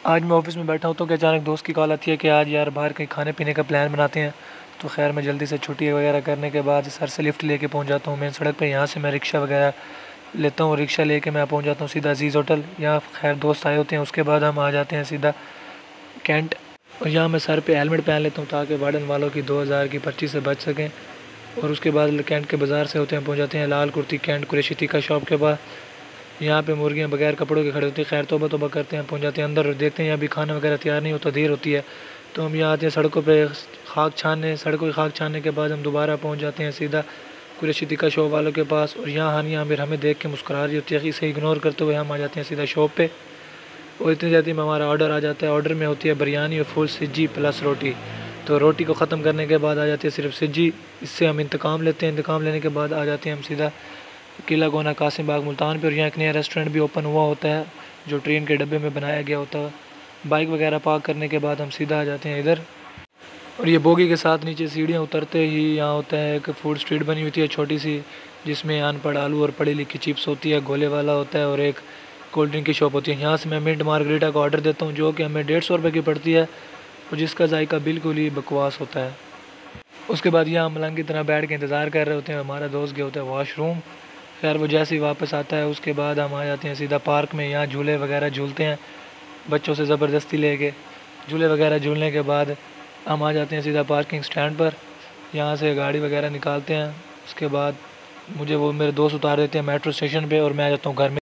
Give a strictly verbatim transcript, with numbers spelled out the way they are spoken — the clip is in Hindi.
आज मैं ऑफिस में बैठा हूँ तो कि अचानक दोस्त की कॉल आती है कि आज यार बाहर कहीं खाने पीने का प्लान बनाते हैं। तो खैर मैं जल्दी से छुट्टी वगैरह करने के बाद सर से लिफ्ट लेके पहुँच जाता हूँ मेन सड़क पे। यहाँ से मैं रिक्शा वगैरह लेता हूँ, रिक्शा लेके मैं पहुँच जाता हूँ सीधा अजीज़ होटल। यहाँ खैर दोस्त आए होते हैं, उसके बाद हम आ जाते हैं सीधा कैंट। और यहाँ मैं सर पे हेलमेट पहन लेता हूँ ताकि वार्डन वालों की दो हज़ार की पर्ची से बच सकें। और उसके बाद कैंट के बाज़ार से होते हैं पहुँच जाते हैं लाल कुर्ती कैंट कुरैशी टिक्का शॉप के पास। यहाँ पे मुर्गियाँ बगैर कपड़ों के खड़ी होती है। खैर तौबा तौबा करते हैं, पहुँच जाते हैं अंदर और देखते हैं यहाँ भी खाना वगैरह तैयार नहीं होता, देर होती है। तो हम यहाँ आते हैं सड़कों पे खाक छानने। सड़कों की खाक छानने के बाद हम दोबारा पहुँच जाते हैं सीधा कुरैशी टिक्का शॉप वालों के पास। और यहाँ हानिया आमिर हमें देख के मुस्कुरा रही होती है, इसे इग्नोर करते हुए हम आ जाते हैं सीधा शॉप पे। और इतनी जल्दी में हमारा ऑर्डर आ जाता है। ऑर्डर में होती है बिरयानी और फुल सज्जी प्लस रोटी। तो रोटी को ख़त्म करने के बाद आ जाती है सिर्फ सज्जी। इससे हम इंतकाम लेते हैं। इंतकाम लेने के बाद आ जाते हैं हम सीधा किला गोना कासिम बाग मुल्तान पे। और यहाँ एक नया रेस्टोरेंट भी ओपन हुआ होता है जो ट्रेन के डब्बे में बनाया गया होता है। बाइक वगैरह पार्क करने के बाद हम सीधा आ जाते हैं इधर। और ये बोगी के साथ नीचे सीढ़ियाँ उतरते ही यहाँ होता है एक फूड स्ट्रीट बनी होती है छोटी सी, जिसमें अनपढ़ आलू और पढ़ी लिखी चिप्स होती है, गोले वाला होता है और एक कोल्ड ड्रिंक की शॉप होती है। यहाँ से मैं मिंट मार्गरीटा का ऑर्डर देता हूँ जो कि हमें डेढ़ सौ रुपये की पड़ती है और जिसका जायका बिल्कुल ही बकवास होता है। उसके बाद यहाँ हम मलंग की तरह बैठ के इंतज़ार कर रहे होते हैं। हमारा दोस्त गया होता है वॉशरूम। खैर वो जैसे ही वापस आता है उसके बाद हम आ जाते हैं सीधा पार्क में। यहाँ झूले वगैरह झूलते हैं बच्चों से ज़बरदस्ती लेके। झूले वगैरह झूलने के बाद हम आ जाते हैं सीधा पार्किंग स्टैंड पर। यहाँ से गाड़ी वगैरह निकालते हैं। उसके बाद मुझे वो मेरे दोस्त उतार देते हैं मेट्रो स्टेशन पे और मैं आ जाता हूँ घर में।